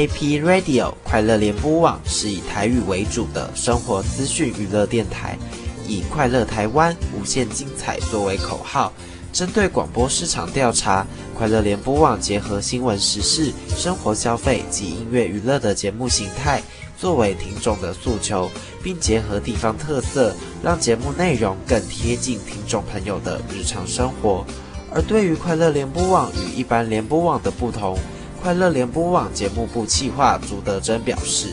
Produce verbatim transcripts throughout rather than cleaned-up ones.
Happy Radio 快乐联播网是以台语为主的生活资讯娱乐电台，以快乐台湾无限精彩作为口号，针对广播市场调查，快乐联播网结合新闻时事、生活消费及音乐娱乐的节目形态，作为听众的诉求，并结合地方特色，让节目内容更贴近听众朋友的日常生活。而对于快乐联播网与一般联播网的不同，快乐联播网节目部企划朱德珍表示，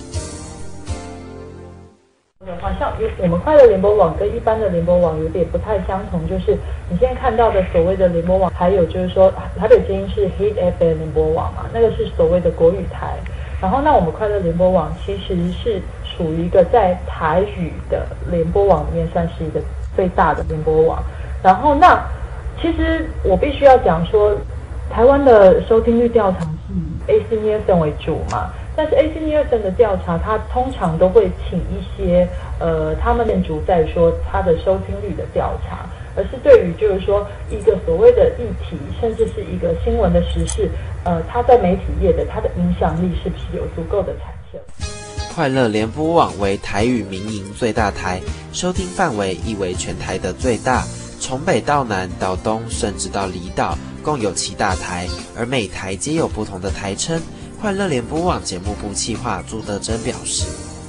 好像我们快乐联播网跟一般的联播网有点不太相同，就是你现在看到的所谓的联播网，还有就是说台北之音是 Hit F M 联播网嘛，那个是所谓的国语台。然后那我们快乐联播网其实是属于一个在台语的联播网里面算是一个最大的联播网。然后那其实我必须要讲说，台湾的收听率调查是以 A C Nielsen 为主嘛，但是 A C Nielsen 的调查，它通常都会请一些呃，他们建筑在说它的收听率的调查，而是对于就是说一个所谓的议题，甚至是一个新闻的时事，呃，它在媒体业的它的影响力是不是有足够的产生？ 快乐联播网为台语民营最大台，收听范围亦为全台的最大。从北到南到东，甚至到离岛，共有七大台，而每台皆有不同的台称。快乐联播网节目部企划朱德珍表示，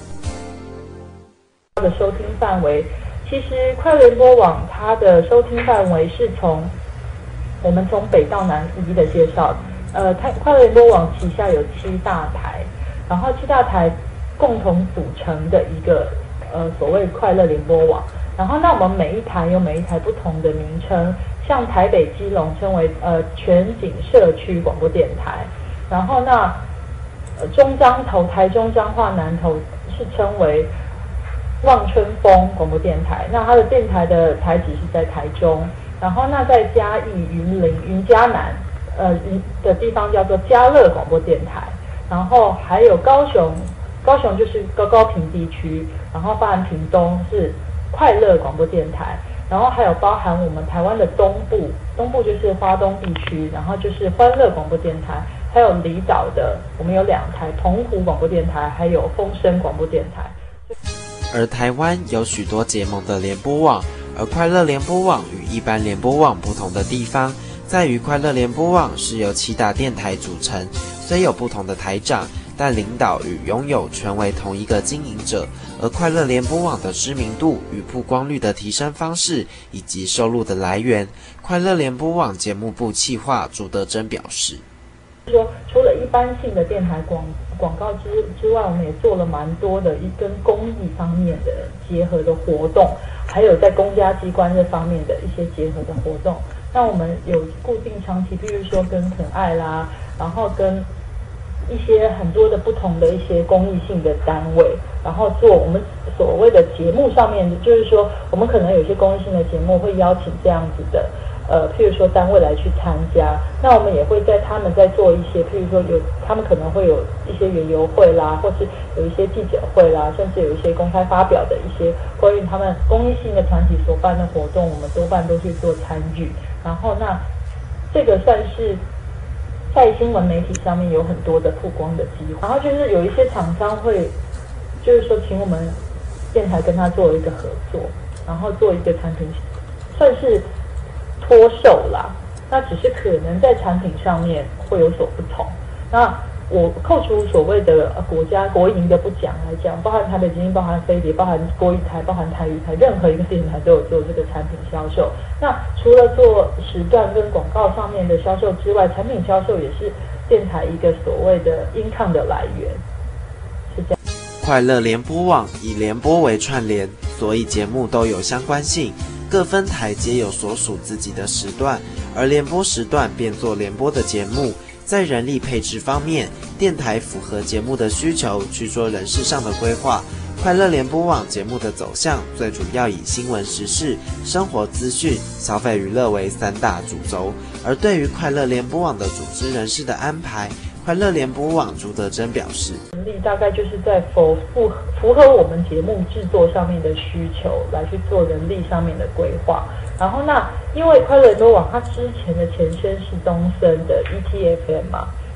它的收听范围，其实快乐联播网它的收听范围是从我们从北到南一一的介绍。呃，快乐联播网旗下有七大台，然后七大台共同组成的一个呃所谓快乐联播网。然后那我们每一台有每一台不同的名称，像台北基隆称为呃全景社区广播电台，然后那、呃、中彰投台中彰化南投是称为望春风广播电台，那它的电台的台址是在台中，然后那在嘉义云林云嘉南呃的地方叫做嘉乐广播电台，然后还有高雄，高雄就是高高屏地区，然后包含屏东是快乐广播电台，然后还有包含我们台湾的东部，东部就是花东地区，然后就是欢乐广播电台，还有离岛的我们有两台澎湖广播电台，还有风声广播电台。 而台湾有许多结盟的联播网，而快乐联播网与一般联播网不同的地方，在于快乐联播网是由七大电台组成，虽有不同的台长，但领导与拥有全为同一个经营者。而快乐联播网的知名度与曝光率的提升方式，以及收入的来源，快乐联播网节目部企划朱德珍表示， 说除了一般性的电台广广告之之外，我们也做了蛮多的一跟公益方面的结合的活动，还有在公家机关这方面的一些结合的活动。那我们有固定长期，比如说跟肯爱啦，然后跟一些很多的不同的一些公益性的单位，然后做我们所谓的节目上面，就是说我们可能有些公益性的节目会邀请这样子的呃，譬如说单位来去参加，那我们也会在他们在做一些，譬如说有他们可能会有一些园游会啦，或是有一些记者会啦，甚至有一些公开发表的一些关于他们公益性的团体所办的活动，我们多半都去做参与。然后那这个算是在新闻媒体上面有很多的曝光的机会，然后就是有一些厂商会，就是说请我们电台跟他做一个合作，然后做一个产品，算是脱售啦。那只是可能在产品上面会有所不同。那我扣除所谓的国家国营的不讲来讲，包含台北之音、包含飞碟、包含国语台、包含台语台，任何一个电台都有做这个产品销售。那除了做时段跟广告上面的销售之外，产品销售也是电台一个所谓的 income 的来源，是这样。 快乐联播网以联播为串联，所以节目都有相关性，各分台皆有所属自己的时段，而联播时段便做联播的节目。在人力配置方面，电台符合节目的需求去做人事上的规划。快乐联播网节目的走向最主要以新闻时事、生活资讯、消费娱乐为三大主轴，而对于快乐联播网的组织人事的安排，快乐联播网朱德珍表示， 人力大概就是在符符符合我们节目制作上面的需求来去做人力上面的规划。然后那因为快乐联播网它之前的前身是东森的 E T F M 嘛，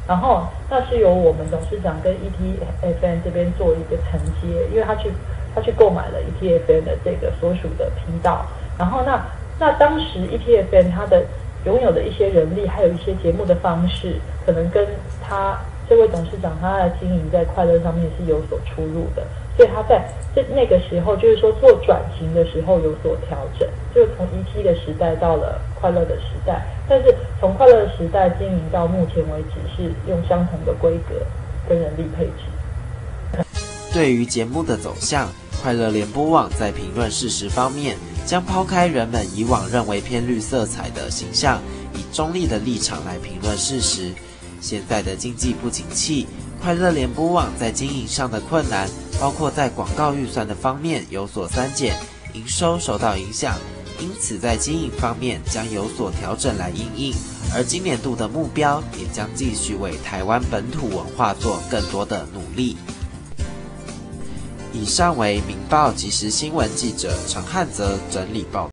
然后那是由我们董事长跟 E T F M 这边做一个承接，因为他去他去购买了 E T F M 的这个所属的频道，然后那那当时 E T F M 它的拥有的一些人力，还有一些节目的方式，可能跟他这位董事长他的经营在快乐上面是有所出入的，所以他在这那个时候，就是说做转型的时候有所调整，就是从 E T 的时代到了快乐的时代，但是从快乐的时代经营到目前为止是用相同的规格跟人力配置。 对于节目的走向，快乐联播网在评论事实方面，将抛开人们以往认为偏绿色彩的形象，以中立的立场来评论事实。现在的经济不景气，快乐联播网在经营上的困难，包括在广告预算的方面有所删减，营收受到影响，因此在经营方面将有所调整来因应。而今年度的目标也将继续为台湾本土文化做更多的努力。以上为《民报》即时新闻记者陈汉泽整理报道。